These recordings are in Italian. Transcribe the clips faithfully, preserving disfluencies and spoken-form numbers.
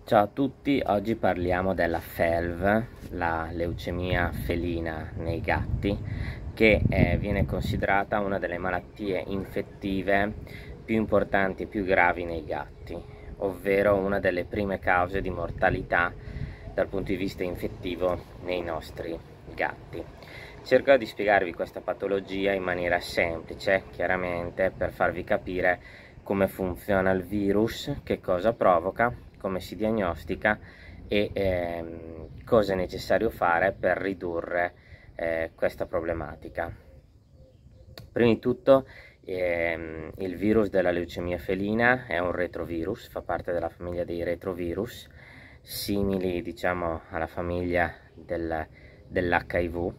Ciao a tutti, oggi parliamo della F E L V, la leucemia felina nei gatti, che eh, viene considerata una delle malattie infettive più importanti e più gravi nei gatti, ovvero una delle prime cause di mortalità dal punto di vista infettivo nei nostri gatti. Cerco di spiegarvi questa patologia in maniera semplice, chiaramente, per farvi capire come funziona il virus, che cosa provoca, come si diagnostica e ehm, cosa è necessario fare per ridurre eh, questa problematica. Prima di tutto ehm, il virus della leucemia felina è un retrovirus, fa parte della famiglia dei retrovirus, simili diciamo alla famiglia del, dell'H I V,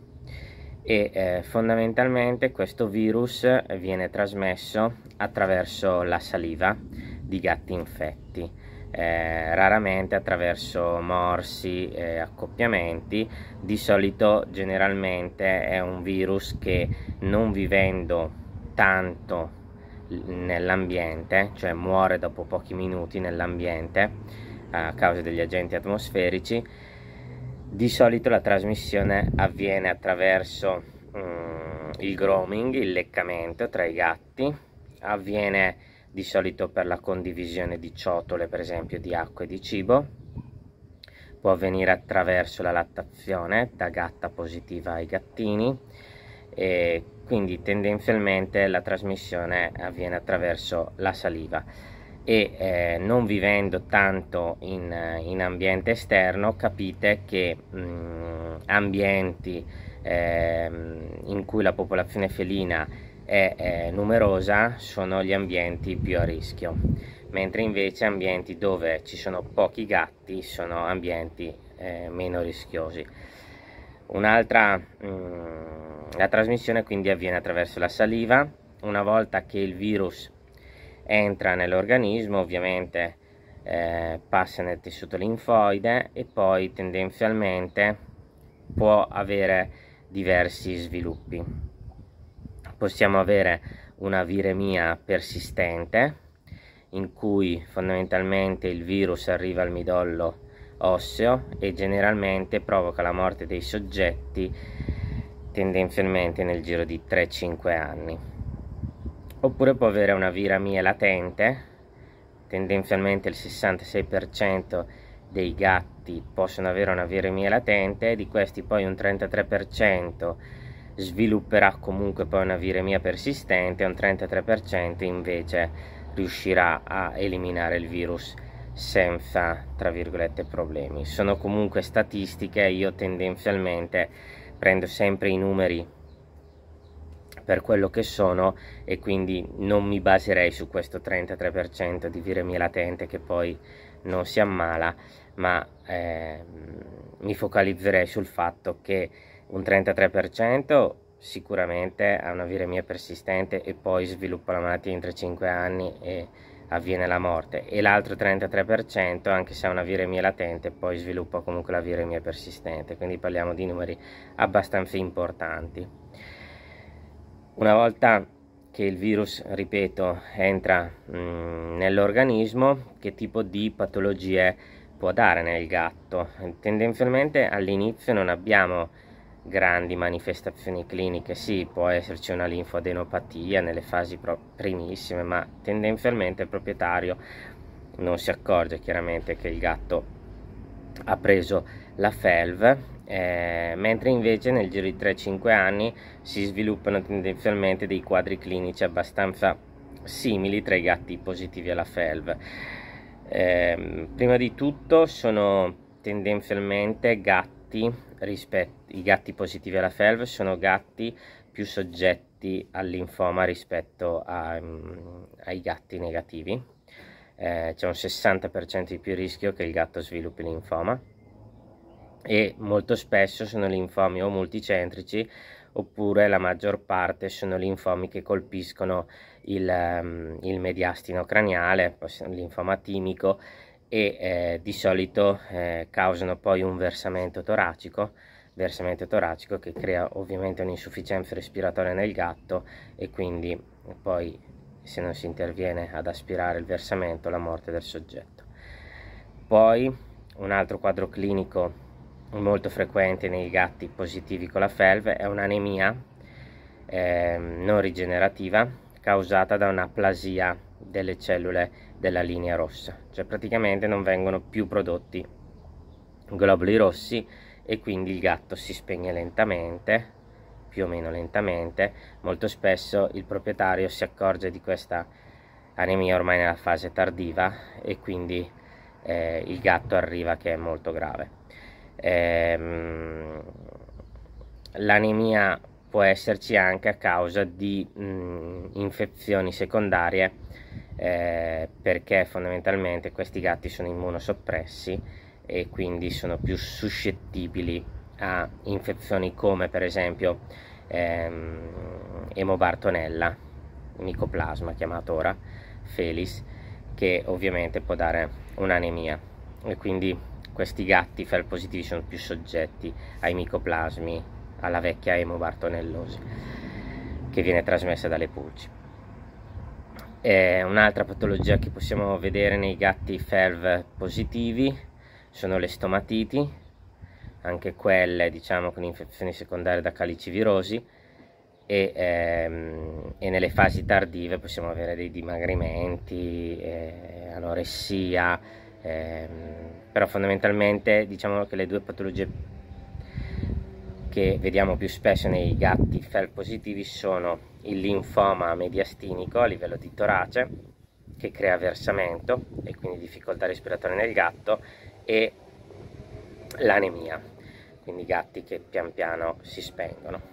e eh, fondamentalmente questo virus viene trasmesso attraverso la saliva di gatti infetti, eh, raramente attraverso morsi e accoppiamenti. Di solito generalmente è un virus che, non vivendo tanto nell'ambiente, cioè muore dopo pochi minuti nell'ambiente a causa degli agenti atmosferici. Di solito la trasmissione avviene attraverso um, il grooming, il leccamento tra i gatti, avviene di solito per la condivisione di ciotole, per esempio di acqua e di cibo, può avvenire attraverso la lattazione da gatta positiva ai gattini, e quindi tendenzialmente la trasmissione avviene attraverso la saliva. E eh, non vivendo tanto in, in ambiente esterno, capite che mh, ambienti eh, in cui la popolazione felina è eh, numerosa sono gli ambienti più a rischio, mentre invece ambienti dove ci sono pochi gatti sono ambienti eh, meno rischiosi. Un'altra mh, la trasmissione quindi avviene attraverso la saliva. Una volta che il virus entra nell'organismo, ovviamente eh, passa nel tessuto linfoide e poi tendenzialmente può avere diversi sviluppi. Possiamo avere una viremia persistente, in cui fondamentalmente il virus arriva al midollo osseo e generalmente provoca la morte dei soggetti tendenzialmente nel giro di tre cinque anni. Oppure può avere una viremia latente, tendenzialmente il sessantasei per cento dei gatti possono avere una viremia latente, di questi poi un trentatré per cento svilupperà comunque poi una viremia persistente, un trentatré per cento invece riuscirà a eliminare il virus senza, tra virgolette, problemi. Sono comunque statistiche, io tendenzialmente prendo sempre i numeri per quello che sono e quindi non mi baserei su questo trentatré per cento di viremia latente che poi non si ammala, ma eh, mi focalizzerei sul fatto che un trentatré per cento sicuramente ha una viremia persistente e poi sviluppa la malattia entro cinque anni e avviene la morte, e l'altro trentatré per cento, anche se ha una viremia latente, poi sviluppa comunque la viremia persistente. Quindi parliamo di numeri abbastanza importanti. Una volta che il virus, ripeto, entra mh, nell'organismo, che tipo di patologie può dare nel gatto? Tendenzialmente all'inizio non abbiamo grandi manifestazioni cliniche, sì, può esserci una linfadenopatia nelle fasi primissime, ma tendenzialmente il proprietario non si accorge chiaramente che il gatto ha preso la F E L V, eh, mentre invece nel giro di tre cinque anni si sviluppano tendenzialmente dei quadri clinici abbastanza simili tra i gatti positivi alla F E L V. Eh, prima di tutto sono tendenzialmente gatti, rispetto, i gatti positivi alla F E L V sono gatti più soggetti al linfoma rispetto a, um, ai gatti negativi. Eh, c'è un sessanta per cento di più rischio che il gatto sviluppi linfoma, e molto spesso sono linfomi o multicentrici oppure la maggior parte sono linfomi che colpiscono il, um, il mediastino craniale, il linfoma timico, e eh, di solito eh, causano poi un versamento toracico, versamento toracico che crea ovviamente un'insufficienza respiratoria nel gatto, e quindi poi, se non si interviene ad aspirare il versamento, la morte del soggetto. Poi un altro quadro clinico molto frequente nei gatti positivi con la F E L V è un'anemia eh, non rigenerativa causata da un'aplasia delle cellule della linea rossa, cioè praticamente non vengono più prodotti globuli rossi e quindi il gatto si spegne lentamente, più o meno lentamente. Molto spesso il proprietario si accorge di questa anemia ormai nella fase tardiva e quindi eh, il gatto arriva che è molto grave. Ehm, l'anemia può esserci anche a causa di mh, infezioni secondarie, eh, perché fondamentalmente questi gatti sono immunosoppressi e quindi sono più suscettibili a infezioni come per esempio ehm, Emobartonella, Mycoplasma chiamato ora, Felis, che ovviamente può dare un'anemia, e quindi questi gatti F E L positivi sono più soggetti ai micoplasmi, alla vecchia emobartonellosi che viene trasmessa dalle pulci. Un'altra patologia che possiamo vedere nei gatti F E L V positivi sono le stomatiti, anche quelle diciamo con infezioni secondarie da calicivirosi, e, ehm, e nelle fasi tardive possiamo avere dei dimagrimenti, eh, anoressia, ehm, però fondamentalmente diciamo che le due patologie che vediamo più spesso nei gatti F E L positivi sono il linfoma mediastinico a livello di torace, che crea versamento e quindi difficoltà respiratoria nel gatto, e l'anemia, quindi gatti che pian piano si spengono.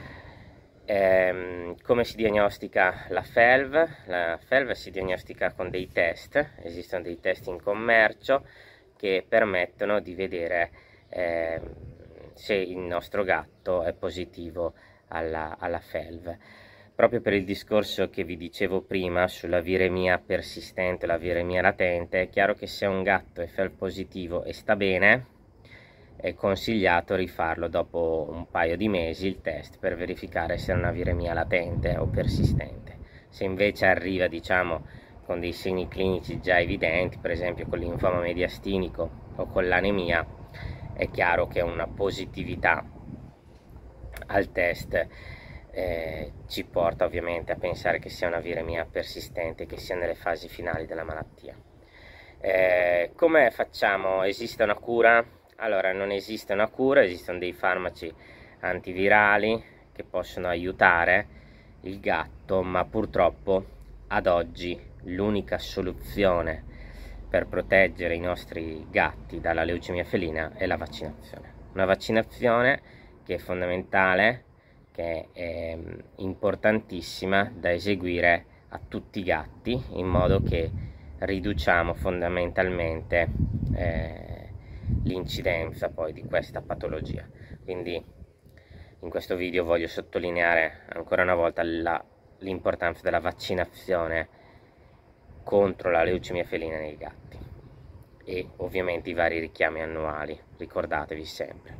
Ehm, come si diagnostica la F E L V? La F E L V si diagnostica con dei test, esistono dei test in commercio che permettono di vedere eh, se il nostro gatto è positivo alla, alla F E L V. Proprio per il discorso che vi dicevo prima sulla viremia persistente, la viremia latente, è chiaro che se un gatto è F E L positivo e sta bene, è consigliato rifarlo dopo un paio di mesi il test per verificare se è una viremia latente o persistente. Se invece arriva diciamo con dei segni clinici già evidenti, per esempio con l'infoma mediastinico o con l'anemia, è chiaro che una positività al test eh, ci porta ovviamente a pensare che sia una viremia persistente, che sia nelle fasi finali della malattia. Eh, come facciamo? Esiste una cura? Allora, non esiste una cura, esistono dei farmaci antivirali che possono aiutare il gatto, ma purtroppo ad oggi l'unica soluzione per proteggere i nostri gatti dalla leucemia felina è la vaccinazione. Una vaccinazione che è fondamentale, che è importantissima da eseguire a tutti i gatti, in modo che riduciamo fondamentalmente eh, l'incidenza poi di questa patologia. Quindi in questo video voglio sottolineare ancora una volta l'importanza della vaccinazione contro la leucemia felina nei gatti e ovviamente i vari richiami annuali, ricordatevi sempre.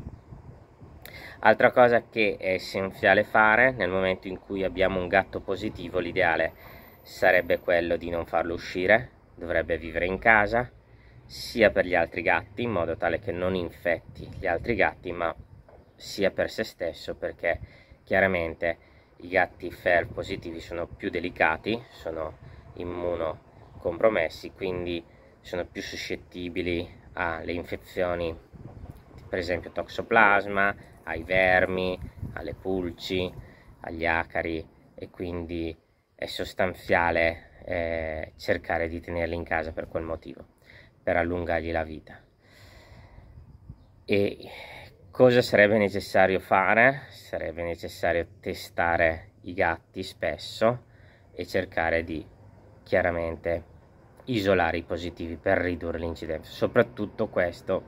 Altra cosa che è essenziale fare nel momento in cui abbiamo un gatto positivo, l'ideale sarebbe quello di non farlo uscire, dovrebbe vivere in casa, sia per gli altri gatti, in modo tale che non infetti gli altri gatti, ma sia per se stesso, perché chiaramente i gatti F E L positivi sono più delicati, sono immunocompromessi, quindi sono più suscettibili alle infezioni, per esempio toxoplasma, ai vermi, alle pulci, agli acari, e quindi è sostanziale eh, cercare di tenerli in casa per quel motivo, per allungargli la vita. E cosa sarebbe necessario fare? Sarebbe necessario testare i gatti spesso e cercare di chiaramente isolare i positivi per ridurre l'incidenza, soprattutto questo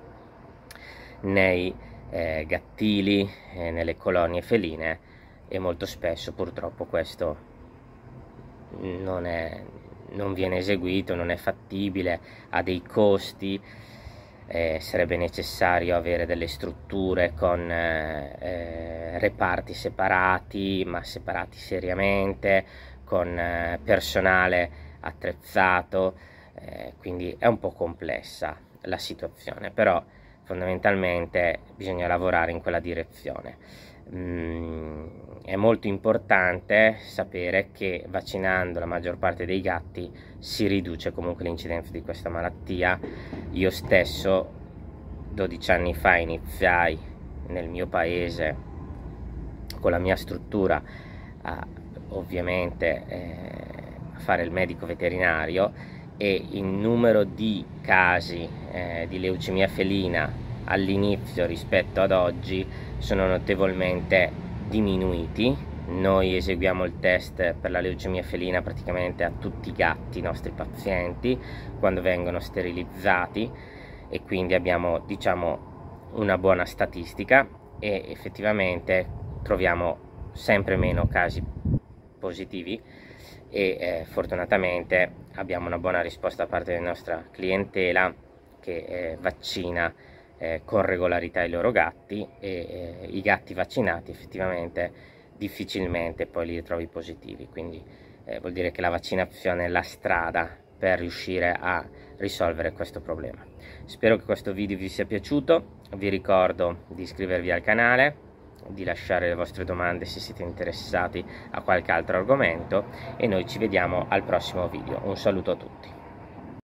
nei eh, gattili, eh, nelle colonie feline, e molto spesso purtroppo questo non è, non viene eseguito, non è fattibile, ha dei costi, eh, sarebbe necessario avere delle strutture con eh, eh, reparti separati, ma separati seriamente, con eh, personale attrezzato, eh, quindi è un po' complessa la situazione, però fondamentalmente bisogna lavorare in quella direzione. Mm, è molto importante sapere che vaccinando la maggior parte dei gatti si riduce comunque l'incidenza di questa malattia. Io stesso dodici anni fa iniziai nel mio paese con la mia struttura a, ovviamente eh, a fare il medico veterinario, e il numero di casi eh, di leucemia felina all'inizio rispetto ad oggi sono notevolmente diminuiti. Noi eseguiamo il test per la leucemia felina praticamente a tutti i gatti nostri pazienti quando vengono sterilizzati, e quindi abbiamo, diciamo, una buona statistica e effettivamente troviamo sempre meno casi positivi, e eh, fortunatamente abbiamo una buona risposta da parte della nostra clientela che eh, vaccina eh, con regolarità i loro gatti, e eh, i gatti vaccinati effettivamente difficilmente poi li ritrovi positivi, quindi eh, vuol dire che la vaccinazione è la strada per riuscire a risolvere questo problema. Spero che questo video vi sia piaciuto, vi ricordo di iscrivervi al canale, di lasciare le vostre domande se siete interessati a qualche altro argomento, e noi ci vediamo al prossimo video. Un saluto a tutti.